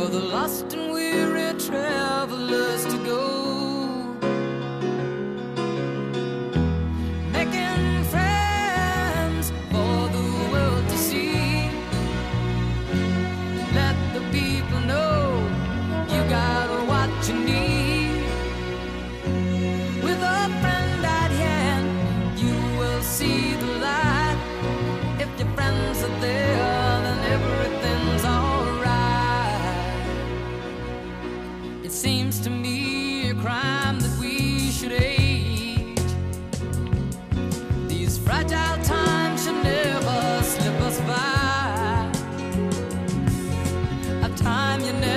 for the lost and weary travelers to go. Making friends for the world to see. Let the people know you got what you need. With a friend at hand, you will see the light. If your friends are there, then everything's alright. It seems to me a crime that we should age. These fragile times should never slip us by. A time you never